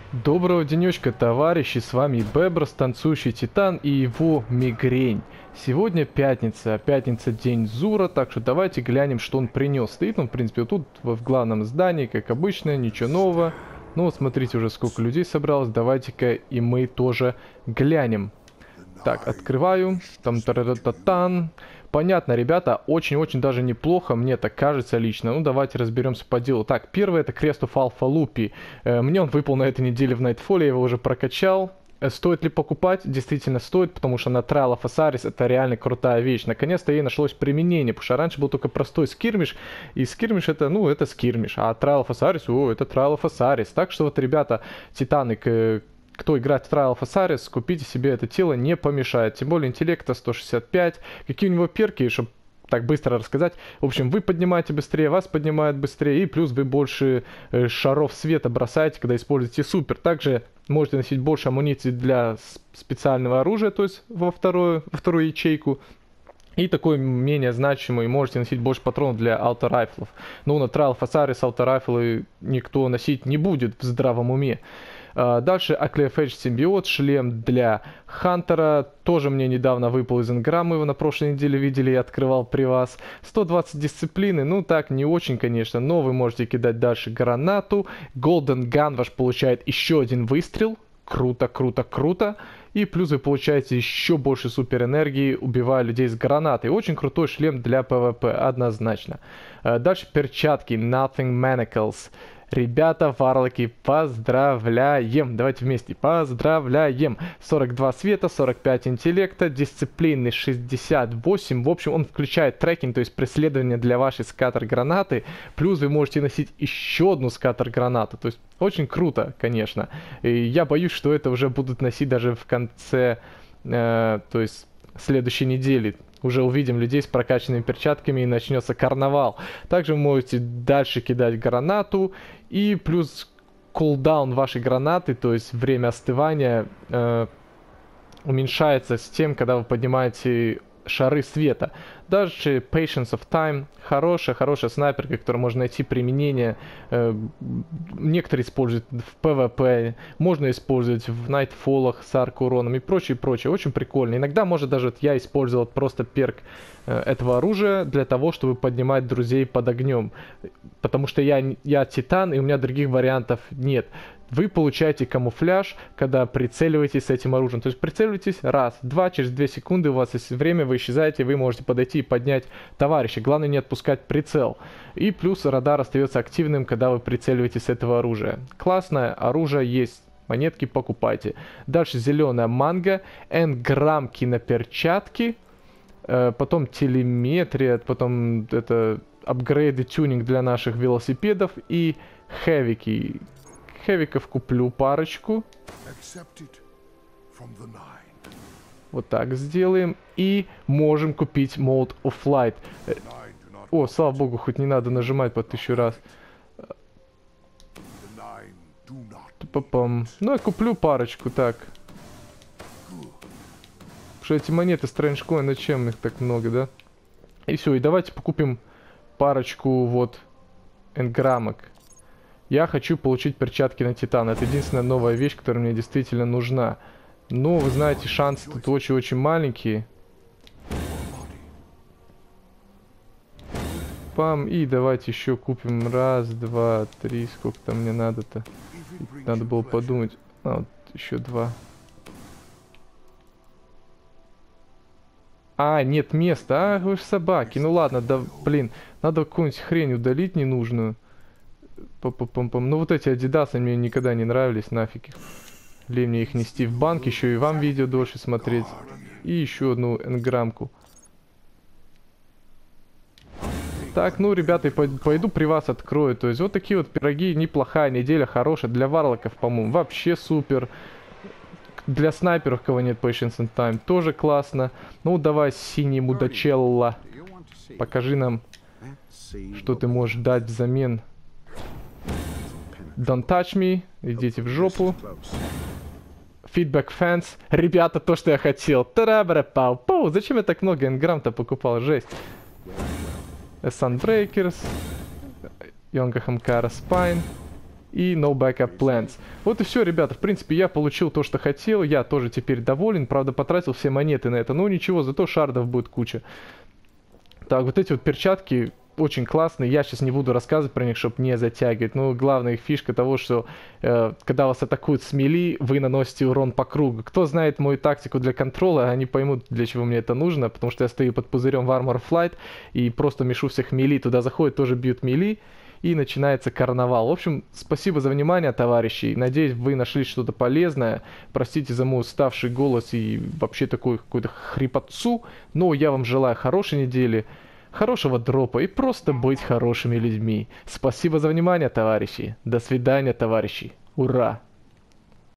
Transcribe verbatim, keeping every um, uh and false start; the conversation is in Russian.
Доброго денечка, товарищи, с вами Беброс, Танцующий Титан и его Мигрень. Сегодня пятница, пятница день Зура, так что давайте глянем, что он принес. Стоит он, в принципе, вот тут в главном здании, как обычно, ничего нового. Ну вот смотрите, уже сколько людей собралось, давайте-ка и мы тоже глянем. Так, открываю, там тарататан. Понятно, ребята, очень-очень даже неплохо, мне так кажется лично. Ну, давайте разберемся по делу. Так, первый это Crest of Alpha Lupi. Э, мне он выпал на этой неделе в Nightfall, я его уже прокачал. Э, стоит ли покупать? Действительно стоит, потому что на Trial of Osiris это реально крутая вещь. Наконец-то ей нашлось применение, потому что раньше был только простой скирмиш, и скирмиш это, ну, это скирмиш, а Trial of Osiris, о, это Trial of Osiris. Так что вот, ребята, Титаны, к... кто играет в Trial of Osiris, купите себе это тело, не помешает. Тем более интеллекта сто шестьдесят пять. Какие у него перки, чтобы так быстро рассказать. В общем, вы поднимаете быстрее, вас поднимает быстрее, и плюс вы больше э, шаров света бросаете, когда используете супер. Также можете носить больше амуниции для специального оружия, то есть во вторую, во вторую ячейку. И такой менее значимый, можете носить больше патронов для ауторайфлов. Но на Trial of Osiris ауторайфлы никто носить не будет в здравом уме. Дальше Акклеофэдж Симбиот, шлем для Хантера. Тоже мне недавно выпал из Инграмма, его на прошлой неделе видели, я открывал при вас. сто двадцать дисциплины, ну так, не очень, конечно, но вы можете кидать дальше гранату. Golden Gun ваш получает еще один выстрел. Круто, круто, круто. И плюс вы получаете еще больше суперэнергии, убивая людей с гранатой. Очень крутой шлем для пэ вэ пэ, однозначно. Дальше перчатки Nothing Manacles. Ребята, варлоки, поздравляем! Давайте вместе. Поздравляем! сорок два света, сорок пять интеллекта, дисциплины шестьдесят восемь. В общем, он включает трекинг, то есть преследование для вашей скатер-гранаты. Плюс вы можете носить еще одну скатер-гранату. То есть очень круто, конечно. И я боюсь, что это уже будут носить даже в конце, э, то есть следующей недели. Уже увидим людей с прокачанными перчатками и начнется карнавал. Также вы можете дальше кидать гранату. И плюс кулдаун вашей гранаты, то есть время остывания, э, уменьшается с тем, когда вы поднимаете шары света. Дальше Patience of Time. Хорошая, хорошая снайперка, которой можно найти применение. Э, некоторые используют в пэ вэ пэ. Можно использовать в Найтфоллах с арк-уроном и прочее, прочее. Очень прикольно. Иногда, может, даже я использовал просто перк э, этого оружия для того, чтобы поднимать друзей под огнем. Потому что я, я титан, и у меня других вариантов нет. Вы получаете камуфляж, когда прицеливаетесь с этим оружием. То есть прицеливаетесь раз, два, через две секунды у вас есть время, вы исчезаете, вы можете подойти и поднять товарища. Главное не отпускать прицел. И плюс радар остается активным, когда вы прицеливаетесь с этого оружия. Классное оружие есть. Монетки покупайте. Дальше зеленая манго, энграммки на перчатки, э, потом телеметрия, потом это апгрейды, тюнинг для наших велосипедов и хэвики. Хэвиков куплю парочку. Вот так сделаем. И можем купить Mode of Flight. О, слава богу, хоть не надо нажимать по тысячу раз. Папам. Ну, я куплю парочку, так. Потому что эти монеты Strange Coin, зачем их так много, да? И все, и давайте покупим парочку вот энграммок. Я хочу получить перчатки на Титана. Это единственная новая вещь, которая мне действительно нужна. Но, вы знаете, шансы тут очень-очень маленькие. Пам, и давайте еще купим раз, два, три. Сколько там мне надо-то? Надо было подумать. А, вот еще два. А, нет места. А, вы же собаки. Ну ладно, да, блин. Надо какую-нибудь хрень удалить ненужную. Пам-пам-пам. Ну вот эти адидасы мне никогда не нравились, нафиг их. Ли мне их нести в банк, еще и вам видео дольше смотреть. И еще одну энграммку. Так, ну, ребята, пойду при вас открою. То есть вот такие вот пироги, неплохая неделя, хорошая. Для варлоков, по-моему, вообще супер. Для снайперов, кого нет Patience and Time, тоже классно. Ну, давай, синий мудачелла. Покажи нам, что ты можешь дать взамен. Don't touch me. Идите в жопу. Feedback fans. Ребята, то, что я хотел. Та-ра-бра-пау-пау. Зачем я так много энграмм-то покупал? Жесть. Sunbreakers. Йонга Хамкара Спайн. и no backup plans. Вот и все, ребята. В принципе, я получил то, что хотел. Я тоже теперь доволен. Правда, потратил все монеты на это. Но ничего, зато шардов будет куча. Так, вот эти вот перчатки очень классные. Я сейчас не буду рассказывать про них, чтобы не затягивать. Но главная их фишка того, что э, когда вас атакуют с мили, вы наносите урон по кругу. Кто знает мою тактику для контрола, они поймут, для чего мне это нужно. Потому что я стою под пузырем в Armor Flight и просто мешу всех мили. Туда заходят, тоже бьют мили. И начинается карнавал. В общем, спасибо за внимание, товарищи. Надеюсь, вы нашли что-то полезное. Простите за мой уставший голос и вообще такой какой-то хрипотцу. Но я вам желаю хорошей недели, хорошего дропа и просто быть хорошими людьми. Спасибо за внимание, товарищи. До свидания, товарищи. Ура!